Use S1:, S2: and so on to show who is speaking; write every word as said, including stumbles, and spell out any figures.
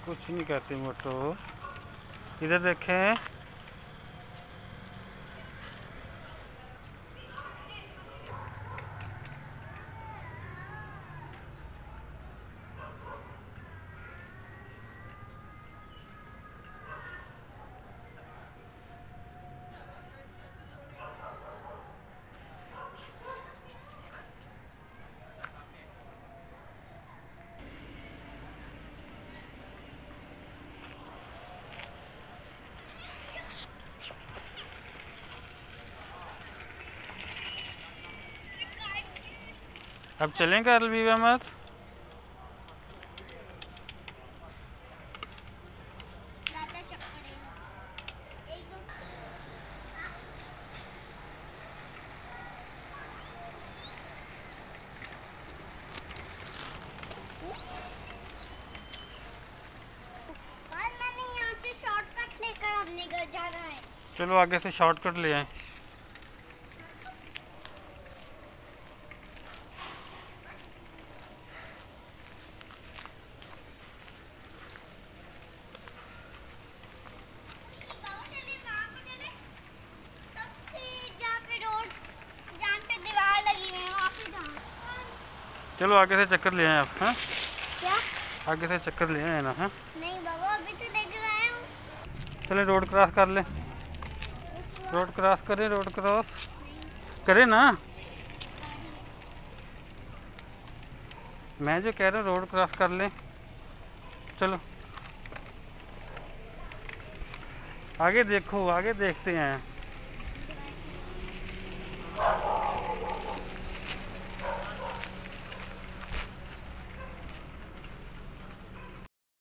S1: कुछ नहीं कहती मोटो। इधर देखें। अब चलें क्या अलवीबा मत? चलो आगे से शॉर्टकट ले आए। चलो आगे से चक्कर ले आए आप। हाँ
S2: क्या?
S1: आगे से चक्कर ले आए ना। हाँ
S2: नहीं बाबा, अभी तो लेकर आया हूँ।
S1: चले रोड क्रॉस कर ले। रोड क्रॉस करें, रोड क्रॉस करें ना। मैं जो कह रहा हूँ रोड क्रॉस कर ले। चलो आगे देखो, आगे देखते हैं।